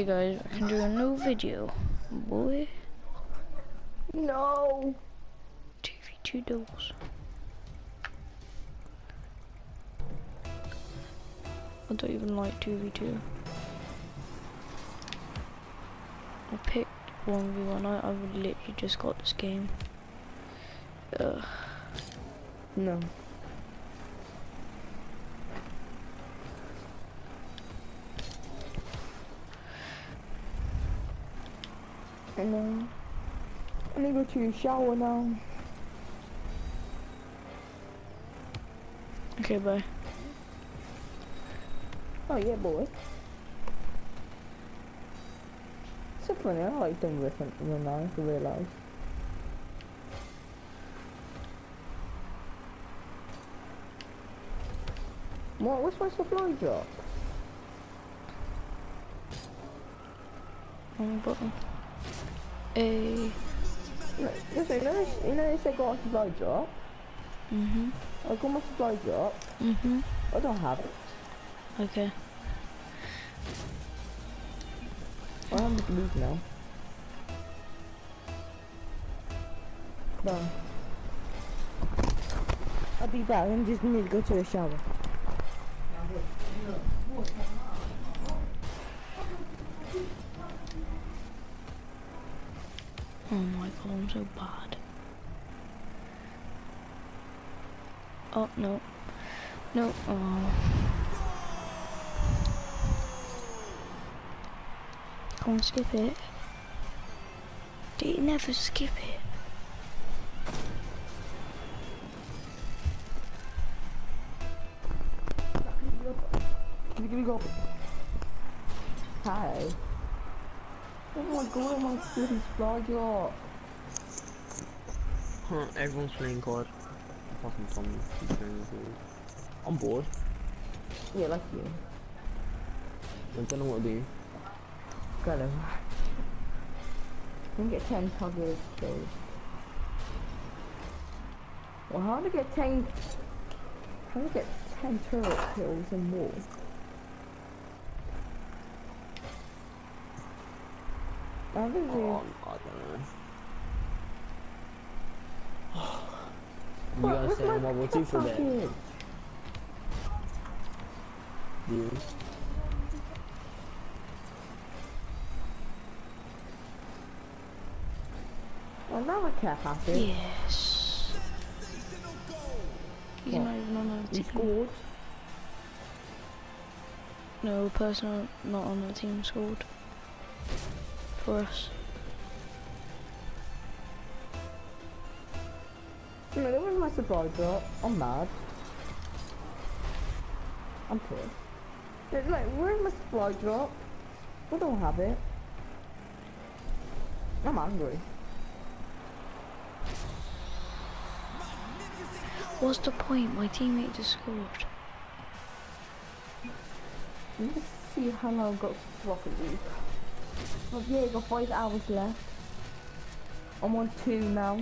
guys, I can do a new video, boy. No. 2v2 doubles. I don't even like 2v2. I picked 1v1. I've literally just got this game. Ugh. No. And then I'm gonna go to the shower now. Okay, bye. Oh yeah, boy. So funny, I like them different than now, I realise. What's my supply drop? Wrong button. A. Listen, you know they say got a supply drop? I got my supply drop. I don't have it. Okay. I have to leave now. Done. I'll be back, I just need to go to the shower. Oh my god, I'm so bad. Oh, no. No, oh. Come on, skip it. Do you never skip it? Give me go. Hi. Oh my god, my goodness, flag up. Huh, everyone's playing COD. Apart from Tommy, he's playing with me. I'm bored. Yeah, like you. I don't know what to do. Got him. You can get 10 target kills. Well, how to get 10... How to get 10 turret kills and more? I think I don't know. You guys say I'm level 2 for that. Dude. Well, now I care package. Yes. You're not even on our You team. scored? No person not on the team scored. For us. No, that was my supply drop. I'm mad. I'm pissed. It's like, where's my supply drop? I don't have it. I'm angry. What's the point? My teammate just scored. Let's see how long I've got Rocket League. Oh yeah, I've got 5 hours left. I'm on 2 now.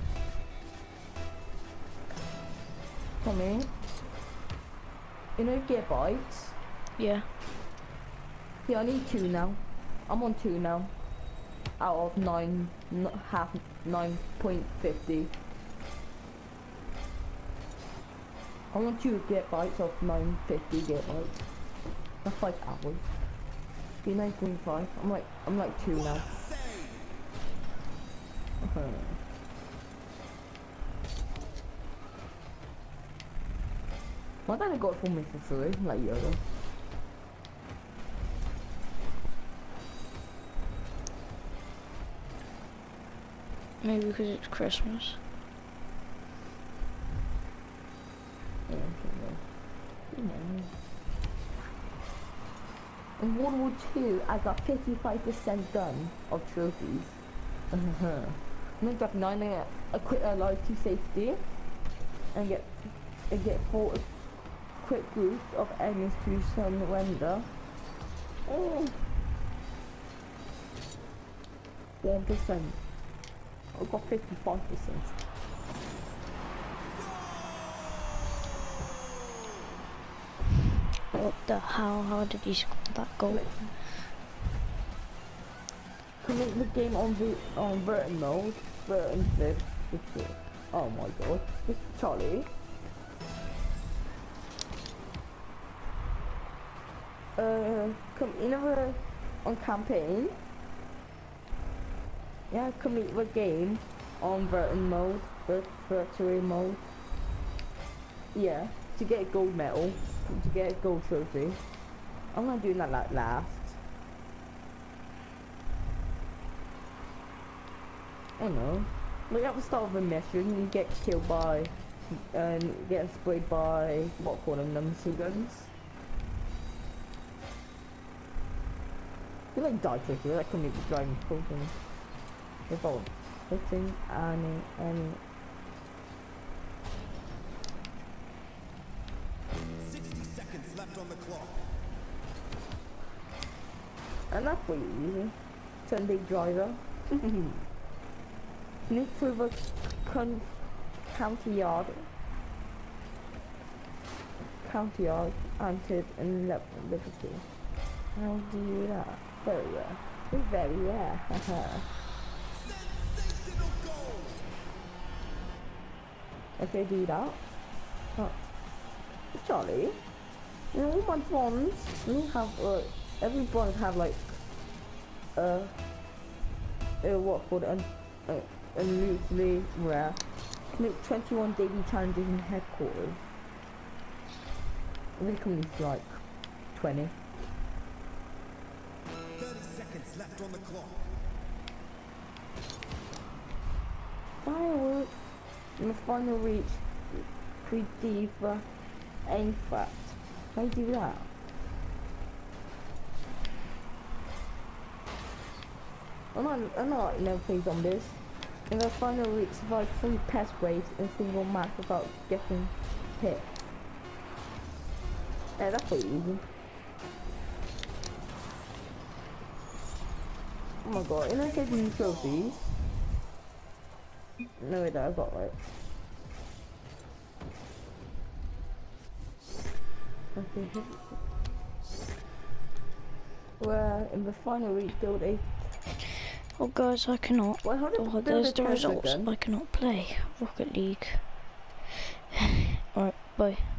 Come in. You know gigabytes? Yeah. Yeah, I need 2 now. I'm on 2 now. Out of 9, half 9.50. I'm on 2 gigabytes of 950 gigabytes. That's 5 hours. Be 9.5. I'm like 2 now. Why don't I got it for me for free, like Yoda? Maybe because it's Christmas. Yeah, you know. In World War II, I got 55% done of trophies. I'm got 9. I quit alive to safety, and get 4 quick boost of enemies to surrender. 1%. I got 55%. What the hell? How did you score that goal? commit the game on Burton mode. Burton flip. Oh my god. It's Charlie. You know, on campaign. Yeah, commit the game on Burton mode, virtual mode. Yeah, to get a gold medal, to get a gold trophy. I'm not doing that like last. I don't know. Like at the start of a mission, you get killed by, and get sprayed by, what call them, machine guns. You like die quickly, that can be the driving potion. Without hitting any. 60 seconds left on the clock. And that's pretty easy. Sunday driver. Need through the county yard. County yard entered in Liberty. How do you do that? Very well. Very well. Sensational goal! Okay, do that. Oh. Charlie, you know all my bonds, we have every bond have like what called unusually rare. Make 21 daily challenges in headquarters. I think company's like 20. 30 seconds left on the clock. Fireworks in the final reach Prediva aim fact. How do you do that? I'm not never played zombies. In the final reach survive 3 pest waves in a single match without getting hit. Yeah, that's pretty easy. Oh my god, in I get new trophies. No wait, I got like. Okay. Where in the final reach build a. Oh guys, I cannot. Well, how did Oh, build there's a the Tesla results. then? I cannot play Rocket League. Alright, bye.